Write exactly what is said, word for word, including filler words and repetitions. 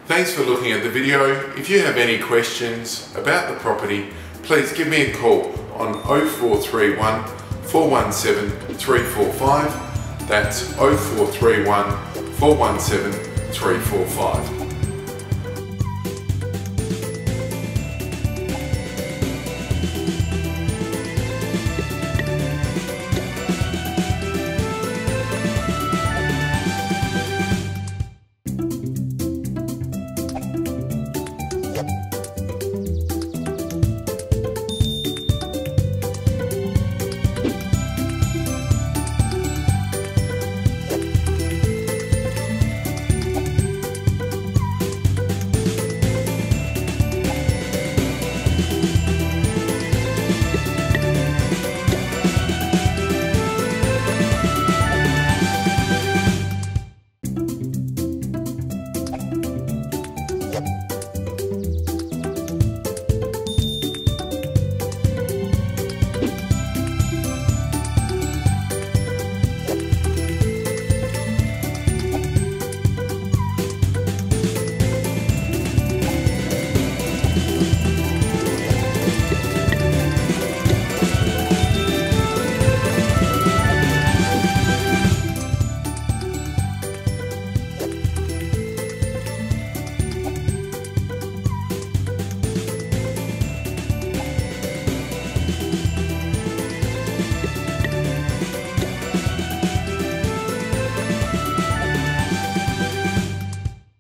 Thanks for looking at the video. If you have any questions about the property, please give me a call on oh four three one, four one seven, three four five. That's oh four three one, four one seven, three four five.